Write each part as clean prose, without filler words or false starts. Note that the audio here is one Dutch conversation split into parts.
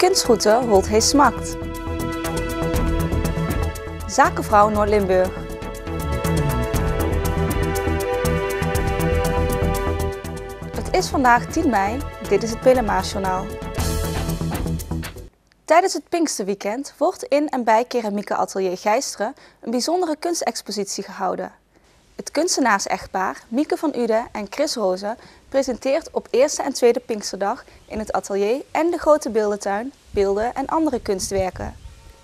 Kunstroute Holthees-Smakt. Zakenvrouw Noord-Limburg. Het is vandaag 10 mei, dit is het Pelemaasjournaal. Tijdens het Pinksterweekend wordt in en bij Keramieke Atelier Gijsteren een bijzondere kunstexpositie gehouden. Het kunstenaars-echtpaar Mieke van Uden en Chris Roze presenteert op eerste en tweede Pinksterdag in het atelier en de grote beeldentuin beelden en andere kunstwerken.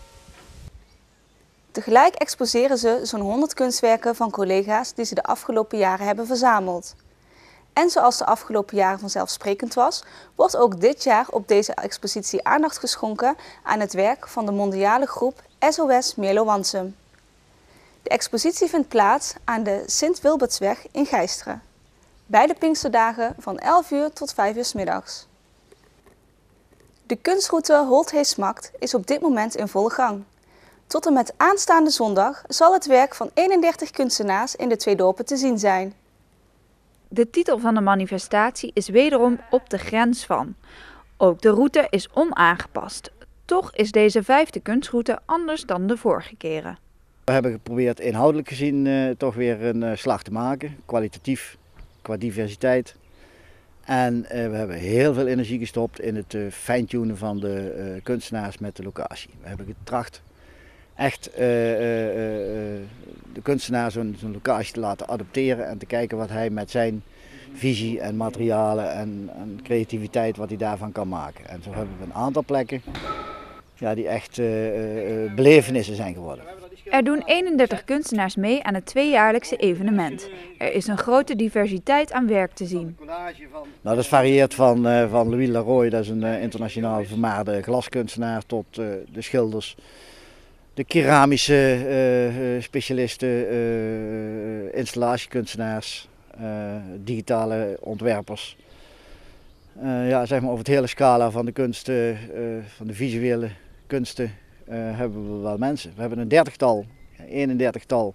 Tegelijk exposeren ze zo'n 100 kunstwerken van collega's die ze de afgelopen jaren hebben verzameld. En zoals de afgelopen jaren vanzelfsprekend was, wordt ook dit jaar op deze expositie aandacht geschonken aan het werk van de mondiale groep SOS Meerlo-Wansum. De expositie vindt plaats aan de Sint-Wilbertsweg in Gijsteren. Beide Pinksterdagen van 11 uur tot 5 uur 's middags. De kunstroute Holthees-Smakt is op dit moment in volle gang. Tot en met aanstaande zondag zal het werk van 31 kunstenaars in de twee dorpen te zien zijn. De titel van de manifestatie is wederom Op de grens van. Ook de route is onaangepast. Toch is deze 5e kunstroute anders dan de vorige keren. We hebben geprobeerd inhoudelijk gezien toch weer een slag te maken, kwalitatief, qua diversiteit. En we hebben heel veel energie gestopt in het fijntunen van de kunstenaars met de locatie. We hebben getracht echt de kunstenaar zo'n locatie te laten adopteren en te kijken wat hij met zijn visie en materialen en creativiteit wat hij daarvan kan maken. En zo hebben we een aantal plekken die echt belevenissen zijn geworden. Er doen 31 kunstenaars mee aan het tweejaarlijkse evenement. Er is een grote diversiteit aan werk te zien. Nou, dat varieert van Louis Leroy, dat is een internationaal vermaarde glaskunstenaar, tot de schilders, de keramische specialisten, installatiekunstenaars, digitale ontwerpers. Zeg maar over het hele scala van de kunsten, van de visuele kunsten, hebben we wel mensen. We hebben een 31-tal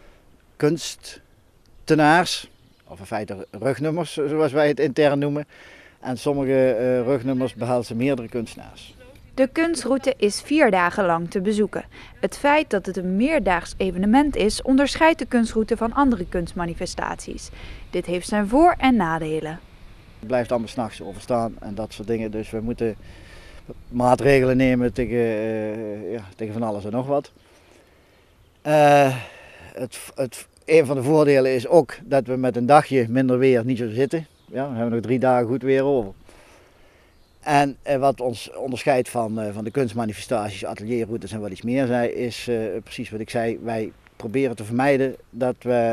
kunstenaars, of in feite rugnummers zoals wij het intern noemen. En sommige rugnummers behelzen meerdere kunstenaars. De kunstroute is 4 dagen lang te bezoeken. Het feit dat het een meerdaags evenement is, onderscheidt de kunstroute van andere kunstmanifestaties. Dit heeft zijn voor- en nadelen. Het blijft allemaal 's nachts overstaan en dat soort dingen, dus we moeten maatregelen nemen tegen van alles en nog wat. Een van de voordelen is ook dat we met een dagje minder weer niet zo zitten. Ja, we hebben nog 3 dagen goed weer over. En wat ons onderscheidt van de kunstmanifestaties, atelierroutes en wat iets meer zijn, is precies wat ik zei. Wij proberen te vermijden dat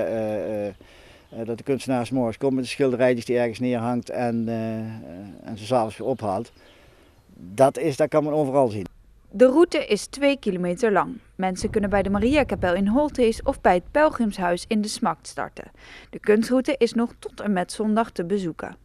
de kunstenaar 's morgens komt met de schilderijtjes die ergens neerhangt en ze 's avonds weer ophaalt. Dat kan men overal zien. De route is 2 kilometer lang. Mensen kunnen bij de Mariakapel in Holthees of bij het Pelgrimshuis in de Smakt starten. De kunstroute is nog tot en met zondag te bezoeken.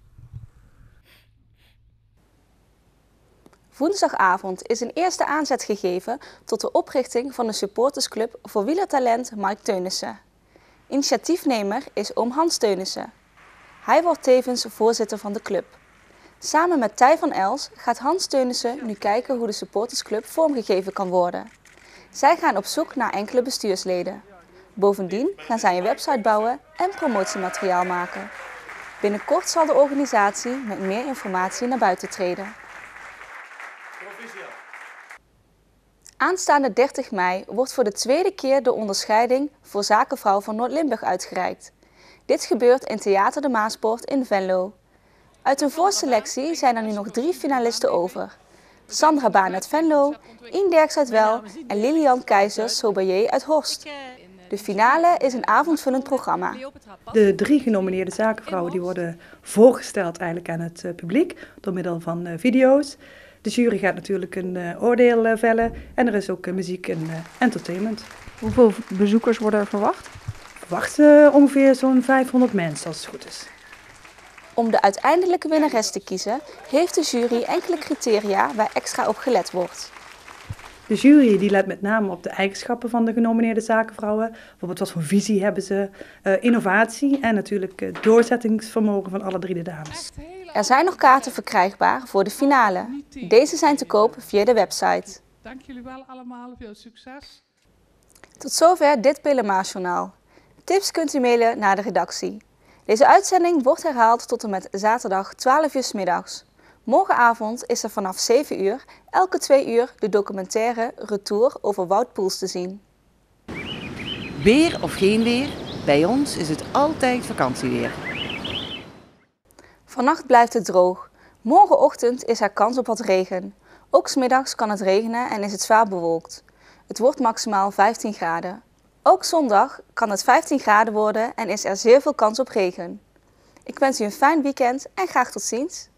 Woensdagavond is een eerste aanzet gegeven tot de oprichting van de supportersclub voor wielertalent Mark Teunissen. Initiatiefnemer is oom Hans Teunissen. Hij wordt tevens voorzitter van de club. Samen met Thij van Els gaat Hans Teunissen nu kijken hoe de supportersclub vormgegeven kan worden. Zij gaan op zoek naar enkele bestuursleden. Bovendien gaan zij een website bouwen en promotiemateriaal maken. Binnenkort zal de organisatie met meer informatie naar buiten treden. Aanstaande 30 mei wordt voor de tweede keer de onderscheiding voor Zakenvrouw van Noord-Limburg uitgereikt. Dit gebeurt in Theater de Maaspoort in Venlo. Uit een voorselectie zijn er nu nog 3 finalisten over. Sandra Baan uit Venlo, Ien Derks uit Well en Lilian Keizer-Sobayé uit Horst. De finale is een avondvullend programma. De 3 genomineerde zakenvrouwen die worden voorgesteld eigenlijk aan het publiek door middel van video's. De jury gaat natuurlijk een oordeel vellen en er is ook muziek en entertainment. Hoeveel bezoekers worden er verwacht? Verwachten ongeveer zo'n 500 mensen als het goed is. Om de uiteindelijke winnares te kiezen heeft de jury enkele criteria waar extra op gelet wordt. De jury die let met name op de eigenschappen van de genomineerde zakenvrouwen. Bijvoorbeeld wat voor visie hebben ze, innovatie en natuurlijk doorzettingsvermogen van alle 3 de dames. Er zijn nog kaarten verkrijgbaar voor de finale. Deze zijn te koop via de website. Dank jullie wel allemaal, veel succes. Tot zover dit Pilemaar-journaal. Tips kunt u mailen naar de redactie. Deze uitzending wordt herhaald tot en met zaterdag 12 uur 's middags. Morgenavond is er vanaf 7 uur elke 2 uur de documentaire Retour over Wout Poels te zien. Weer of geen weer, bij ons is het altijd vakantieweer. Vannacht blijft het droog. Morgenochtend is er kans op wat regen. Ook 's middags kan het regenen en is het zwaar bewolkt. Het wordt maximaal 15 graden. Ook zondag kan het 15 graden worden en is er zeer veel kans op regen. Ik wens u een fijn weekend en graag tot ziens.